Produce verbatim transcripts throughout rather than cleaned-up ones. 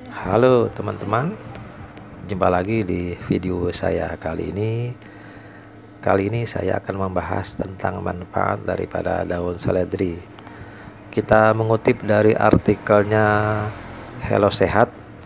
Halo teman-teman, jumpa lagi di video saya kali ini. Kali ini saya akan membahas tentang manfaat daripada daun seledri. Kita mengutip dari artikelnya Hello Sehat.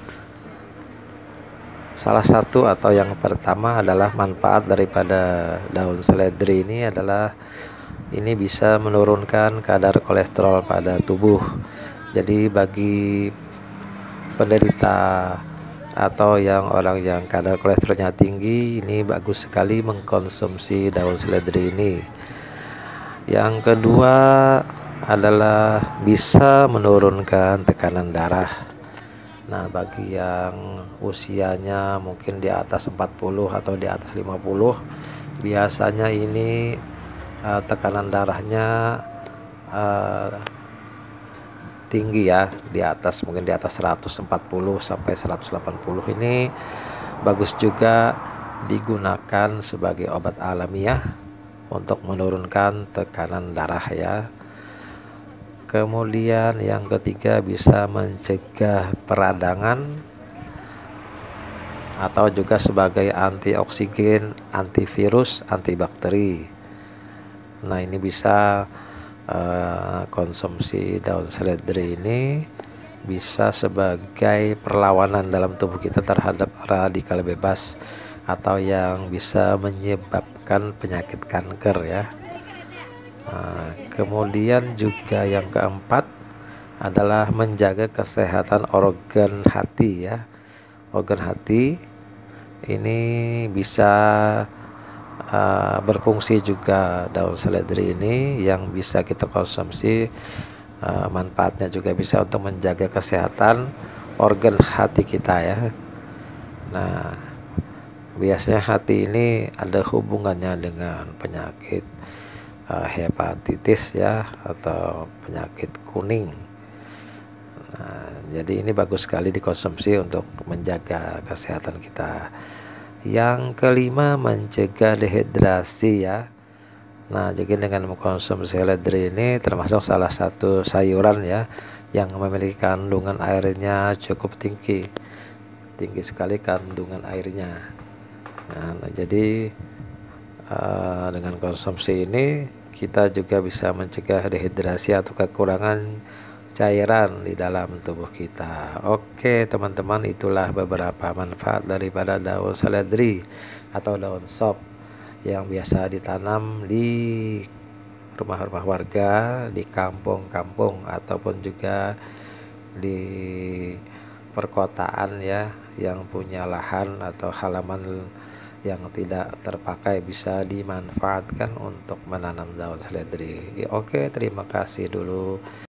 Salah satu atau yang pertama adalah manfaat daripada daun seledri ini adalah ini bisa menurunkan kadar kolesterol pada tubuh. Jadi bagi penderita atau yang orang yang kadar kolesterolnya tinggi, ini bagus sekali mengkonsumsi daun seledri ini. Yang kedua adalah bisa menurunkan tekanan darah. Nah, bagi yang usianya mungkin di atas empat puluh atau di atas lima puluh, biasanya ini uh, tekanan darahnya uh, tinggi ya, di atas mungkin di atas seratus empat puluh sampai seratus delapan puluh. Ini bagus juga digunakan sebagai obat alamiah untuk menurunkan tekanan darah ya. Kemudian yang ketiga bisa mencegah peradangan atau juga sebagai antioksigen, antivirus, antibakteri. Nah, ini bisa Uh, konsumsi daun seledri ini bisa sebagai perlawanan dalam tubuh kita terhadap radikal bebas atau yang bisa menyebabkan penyakit kanker ya. Nah, kemudian juga yang keempat adalah menjaga kesehatan organ hati ya. Organ hati ini bisa Uh, berfungsi juga daun seledri ini yang bisa kita konsumsi. Uh, manfaatnya juga bisa untuk menjaga kesehatan organ hati kita ya. Nah, biasanya hati ini ada hubungannya dengan penyakit uh, hepatitis ya, atau penyakit kuning. Nah, jadi ini bagus sekali dikonsumsi untuk menjaga kesehatan kita. Yang kelima, mencegah dehidrasi ya. Nah, jadi dengan mengkonsumsi seledri ini termasuk salah satu sayuran ya yang memiliki kandungan airnya cukup tinggi. Tinggi sekali kandungan airnya. Nah, jadi uh, dengan konsumsi ini kita juga bisa mencegah dehidrasi atau kekurangan cairan di dalam tubuh kita. Oke teman-teman, itulah beberapa manfaat daripada daun seledri atau daun sop yang biasa ditanam di rumah-rumah warga, di kampung-kampung ataupun juga di perkotaan ya, yang punya lahan atau halaman yang tidak terpakai bisa dimanfaatkan untuk menanam daun seledri. Oke, terima kasih dulu.